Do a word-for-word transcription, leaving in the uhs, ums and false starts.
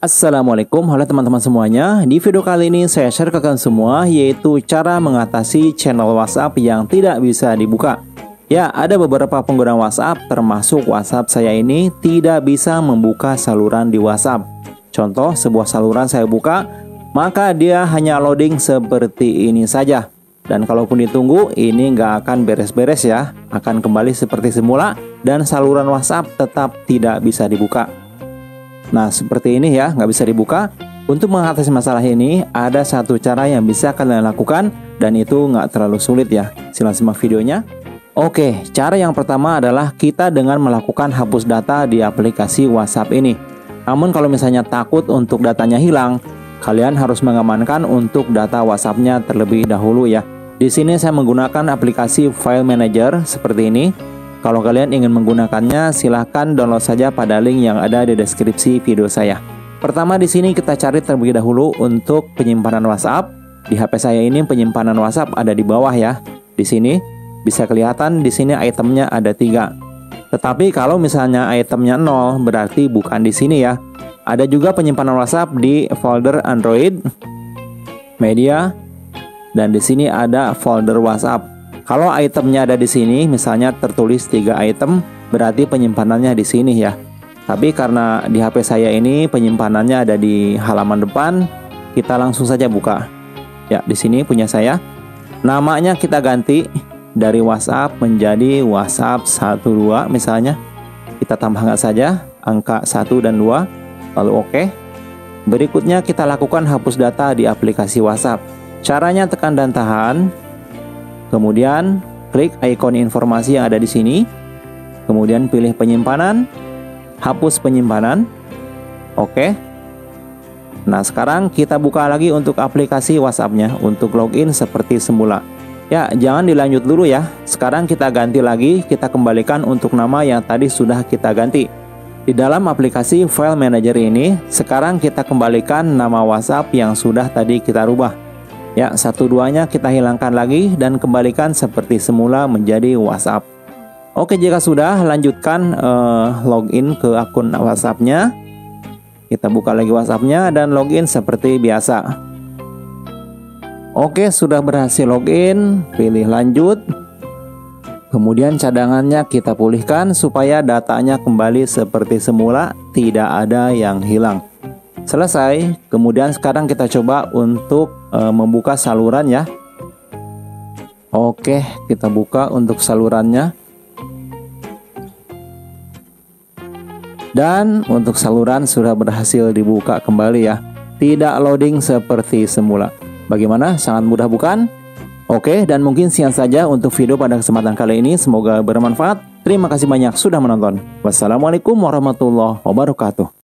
Assalamualaikum, halo teman-teman semuanya. Di video kali ini saya share ke kalian semua yaitu cara mengatasi channel WhatsApp yang tidak bisa dibuka. Ya, ada beberapa pengguna WhatsApp termasuk WhatsApp saya ini tidak bisa membuka saluran di WhatsApp. Contoh, sebuah saluran saya buka, maka dia hanya loading seperti ini saja. Dan kalaupun ditunggu, ini nggak akan beres-beres ya, akan kembali seperti semula dan saluran WhatsApp tetap tidak bisa dibuka. Nah, seperti ini ya, nggak bisa dibuka. Untuk mengatasi masalah ini, ada satu cara yang bisa kalian lakukan dan itu nggak terlalu sulit ya. Silahkan simak videonya. Oke, cara yang pertama adalah kita dengan melakukan hapus data di aplikasi WhatsApp ini. Namun kalau misalnya takut untuk datanya hilang, kalian harus mengamankan untuk data WhatsApp-nya terlebih dahulu ya. Di sini saya menggunakan aplikasi File Manager seperti ini. Kalau kalian ingin menggunakannya, silahkan download saja pada link yang ada di deskripsi video saya. Pertama di sini kita cari terlebih dahulu untuk penyimpanan WhatsApp. Di H P saya ini penyimpanan WhatsApp ada di bawah ya. Di sini bisa kelihatan di sini itemnya ada tiga. Tetapi kalau misalnya itemnya nol berarti bukan di sini ya. Ada juga penyimpanan WhatsApp di folder Android, media, dan di sini ada folder WhatsApp. Kalau itemnya ada di sini, misalnya tertulis tiga item, berarti penyimpanannya di sini ya. Tapi karena di H P saya ini penyimpanannya ada di halaman depan, kita langsung saja buka. Ya, di sini punya saya. Namanya kita ganti dari WhatsApp menjadi WhatsApp satu dua misalnya. Kita tambahkan saja angka satu dan dua, lalu oke. Berikutnya kita lakukan hapus data di aplikasi WhatsApp. Caranya tekan dan tahan. Kemudian klik ikon informasi yang ada di sini. Kemudian pilih penyimpanan, hapus penyimpanan. Oke. Nah, sekarang kita buka lagi untuk aplikasi WhatsApp-nya untuk login seperti semula. Ya, jangan dilanjut dulu ya. Sekarang kita ganti lagi, kita kembalikan untuk nama yang tadi sudah kita ganti. Di dalam aplikasi File Manager ini, sekarang kita kembalikan nama WhatsApp yang sudah tadi kita rubah. Ya, satu duanya kita hilangkan lagi dan kembalikan seperti semula menjadi WhatsApp. Oke, jika sudah, lanjutkan uh, login ke akun WhatsApp-nya. Kita buka lagi WhatsApp-nya dan login seperti biasa. Oke, sudah berhasil login, pilih lanjut. Kemudian cadangannya kita pulihkan supaya datanya kembali seperti semula, tidak ada yang hilang. Selesai, kemudian sekarang kita coba untuk e, membuka saluran ya. Oke, kita buka untuk salurannya. Dan untuk saluran sudah berhasil dibuka kembali ya. Tidak loading seperti semula. Bagaimana? Sangat mudah bukan? Oke, dan mungkin sekian saja untuk video pada kesempatan kali ini. Semoga bermanfaat. Terima kasih banyak sudah menonton. Wassalamualaikum warahmatullahi wabarakatuh.